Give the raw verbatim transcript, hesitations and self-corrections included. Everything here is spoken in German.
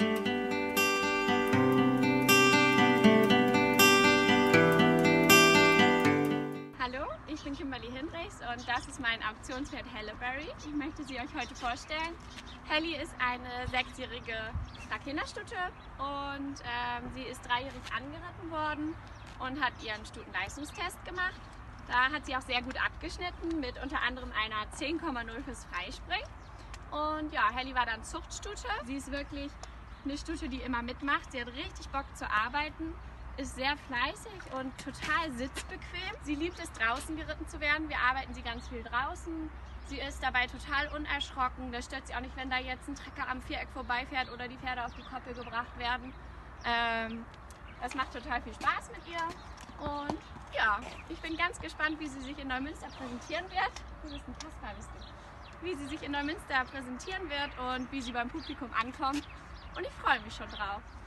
Hallo, ich bin Kimberly Hinrichs und das ist mein Auktionspferd Halle-Berry. Ich möchte sie euch heute vorstellen. Hallie ist eine sechsjährige Trakehnerstute und ähm, sie ist dreijährig angeritten worden und hat ihren Stutenleistungstest gemacht. Da hat sie auch sehr gut abgeschnitten mit unter anderem einer zehn Komma null fürs Freispringen. Und ja, Hallie war dann Zuchtstute. Sie ist wirklich eine Stute, die immer mitmacht. Sie hat richtig Bock zu arbeiten, ist sehr fleißig und total sitzbequem. Sie liebt es, draußen geritten zu werden. Wir arbeiten sie ganz viel draußen. Sie ist dabei total unerschrocken. Das stört sie auch nicht, wenn da jetzt ein Trecker am Viereck vorbeifährt oder die Pferde auf die Koppel gebracht werden. Ähm, das macht total viel Spaß mit ihr. Und ja, ich bin ganz gespannt, wie sie sich in Neumünster präsentieren wird. Du bist ein Kasper, bist du. Wie sie sich in Neumünster präsentieren wird und wie sie beim Publikum ankommt. Und ich freue mich schon drauf.